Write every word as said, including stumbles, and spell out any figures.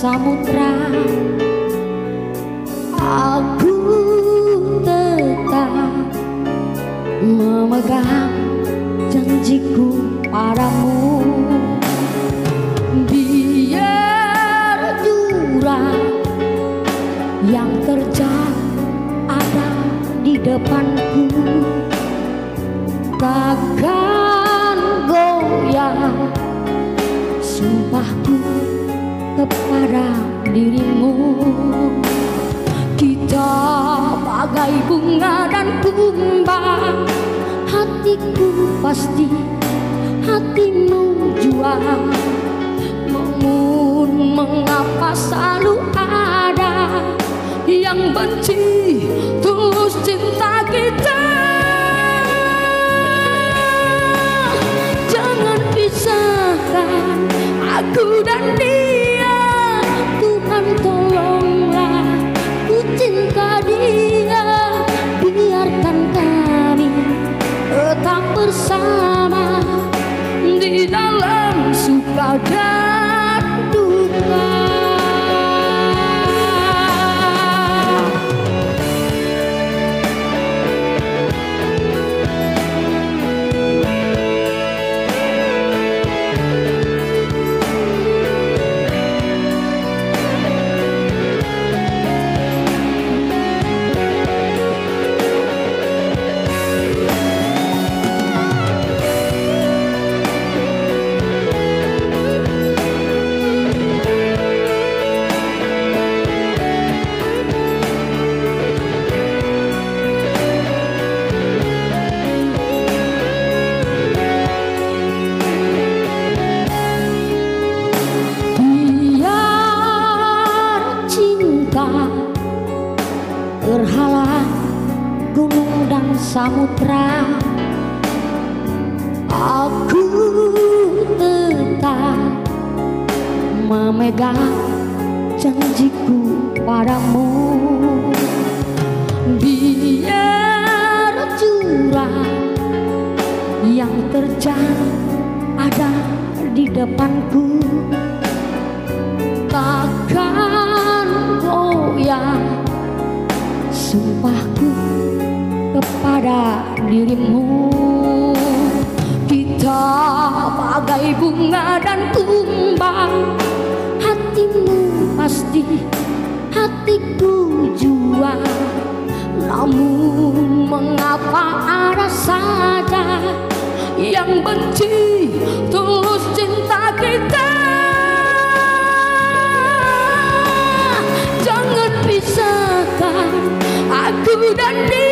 samudra, aku tetap memegang janjiku padamu. Biar jurang yang terjal ada di depanku, takkan goyah sumpahku kepada dirimu. Kita bagai bunga dan kumbang, hatiku pasti, hatimu jua. Namun mengapa selalu ada yang benci tulus cinta kita? Jangan pisahkan aku dan dia, Tuhan tolonglah, ku cinta dia. Biarkan kami tetap bersama di dalam suka dan duka. Terhalang gunung dan samudra, aku tetap memegang janjiku padamu. Biar jurang yang terjal ada di depanku, takkan goyah sumpahku kepada dirimu. Kita bagai bunga dan kumbang, hatimu pasti, hatiku jua. Namun mengapa ada saja yang benci tulus cinta kita? Jangan pisahkan aku dan dia,